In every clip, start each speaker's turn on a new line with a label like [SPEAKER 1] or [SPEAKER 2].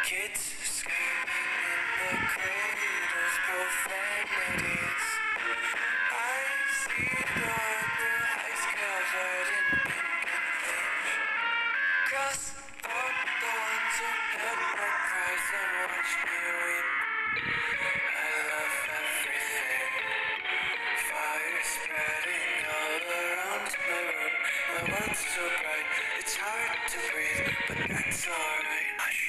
[SPEAKER 1] Kids screaming in their cradles, profanities. I see the ice girls riding pink and beige. Cross out the ones who heard my cries and watched me weep. I love everything. Fire spreading all around my room. My world's so bright, it's hard to breathe, but that's alright. Hush.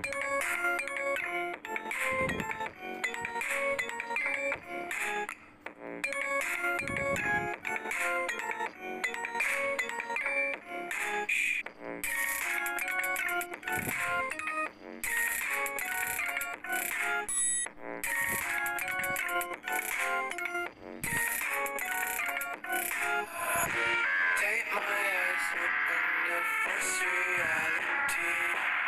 [SPEAKER 1] Take my eyes open to force reality.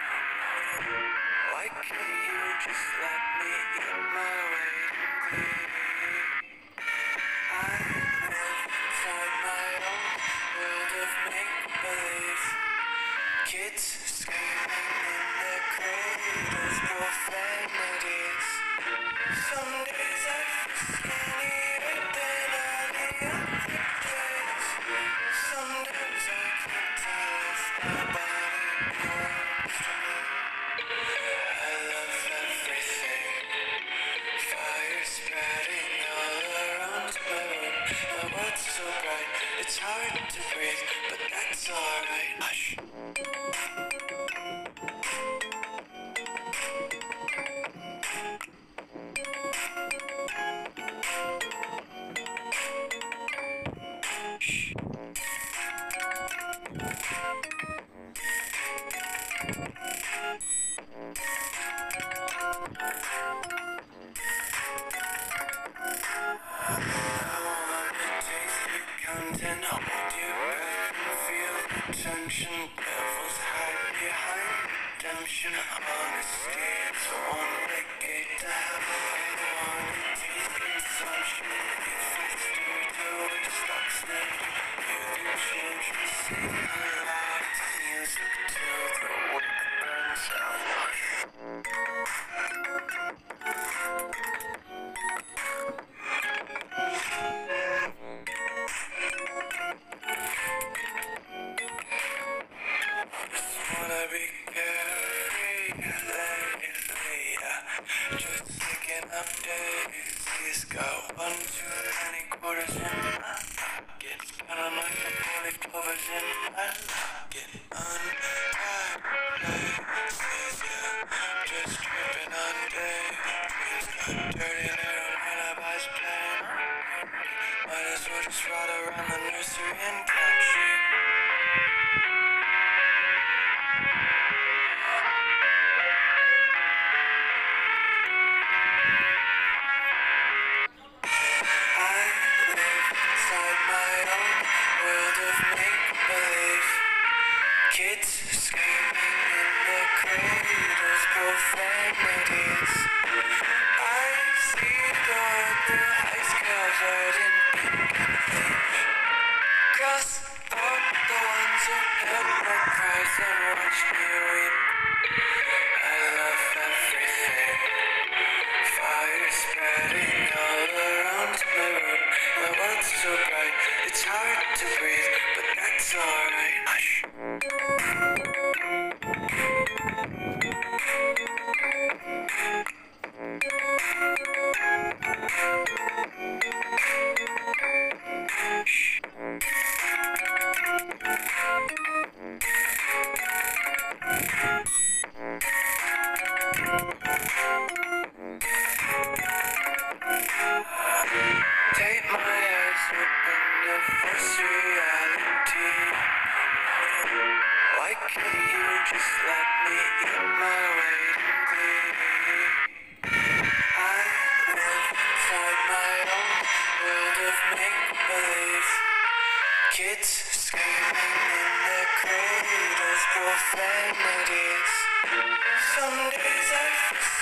[SPEAKER 1] Why can't you just let me in my waiting glee? I live inside my own world of make-believe. Kids screaming in their cradles, profanities. Some days I feel skinnier than any other days. Sometimes I can't tell if my body belongs to me. I love everything. Fire spreading all around my room. My world's so bright, it's hard to breathe, but that's alright. Hush. And hold you back and feel the tension. Devils hide behind redemption. Honesty is the one-way gate to heaven. I wanna taste consumption. If it's due to it, stop snapping. You can change the same melodic music till the wick burns out. Just picking up daisies, got 1 too many quarters in my pocket. Got a like a 4-leaf clovers in my pocket. Untied places, yeah, just tripping on daydreams. Got dirty little lullabies playing on repeat. Might as well just ride around the nursery and count sheep. Kids screaming in their cradles, profanities. I see the ice girls riding pink and beige. Cross out the ones who heard my cries and watched me weep. I love everything. Fire spreading all around my room. My world's so bright, it's hard to breathe, but that's alright. Hush. Take my eyes open to force reality. Why can't you just let me in my waiting glee? I live inside my own world of make-believe. Kids screaming in their cradles, profanities. Some days I feel